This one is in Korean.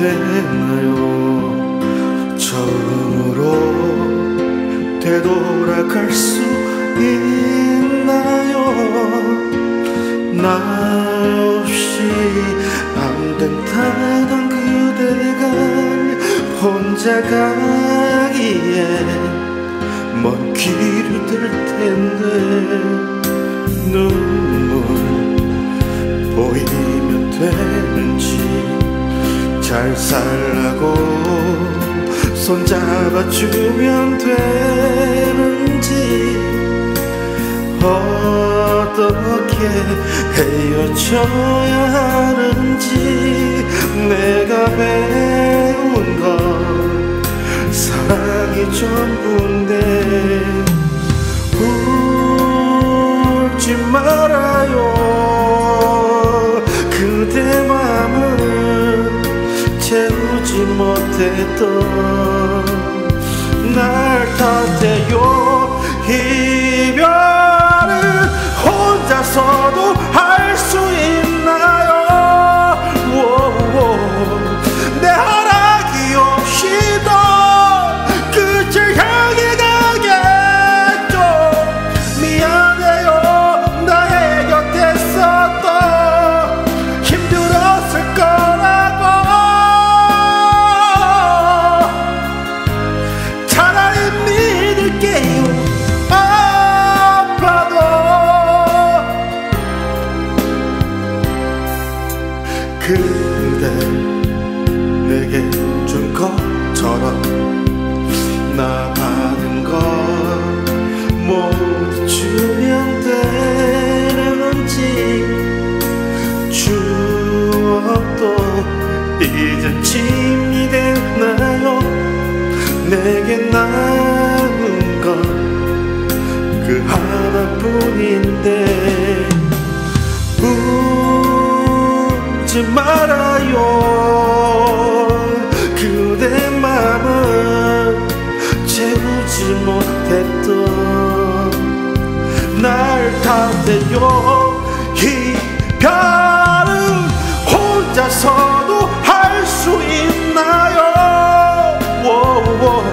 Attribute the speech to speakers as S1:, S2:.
S1: 되나요? 처음으로 되돌아갈 수 있나요? 나 없이 안 된다던 그대가 혼자 가기에 먼 길을 들 텐데 눈물 보이면 되는지 잘 살라고 손잡아주면 되는지 어떻게 헤어져야 하는지 내가 배운 건 사랑이 전부인데 울지 말아요. 그대 맘을 채우지 못했던 날 탓해요. 이별은 혼자서도 할 수 있나요? 내 허락이 없이도 끝을 향해 가겠죠. 미안해요. 나의 곁에 있었던 힘들었을 거라고. 차라리 믿을게요. 아파도 그대 내게 준 것처럼 나 받은 걸 모두 주면 되는지 추억도 이젠 짐이 됐나요? 내게 남은 건 그 하나뿐인데 울지 말아요. 그대 맘은 채우지 못했던 날 탓해요. 이별은 혼자서도 할 수 있나요?